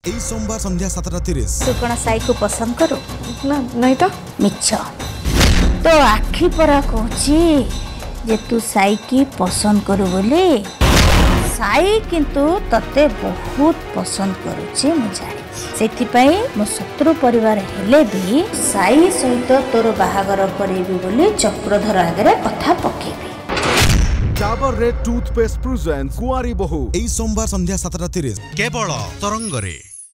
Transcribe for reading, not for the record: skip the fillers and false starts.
এই সোমবার সন্ধ্যা 7:30। तू कौन साई को पसंद करू? ना नहीं तो मिछ तो आखि परा कहूची जे तू साई की पसंद करू बोली साई किंतु तते बहुत पसंद करूची मु जानी सेथिपाई मो शत्रु परिवार हेले भी साई सहित तोर बाहागर करेबी बोली चक्रधर आगे कथा पकेबी। Dabur Red toothpaste presents Kuari Bahu এই সোমবার সন্ধ্যা 7:30 কেবল তরঙ্গরে।